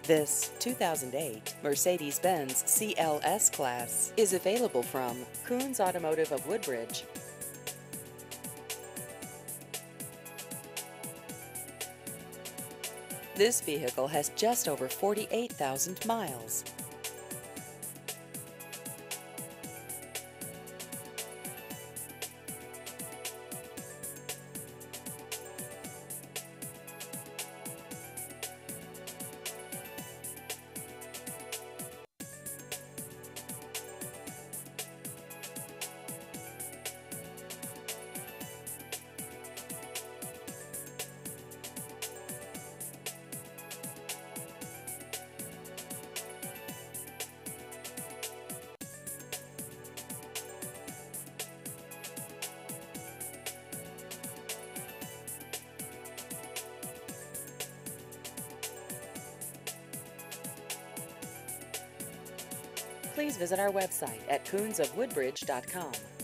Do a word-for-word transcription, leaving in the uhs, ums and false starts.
This two thousand eight Mercedes-Benz C L S Class is available from Koons Automotive of Woodbridge. This vehicle has just over forty-eight thousand miles. Please visit our website at koons of woodbridge dot com.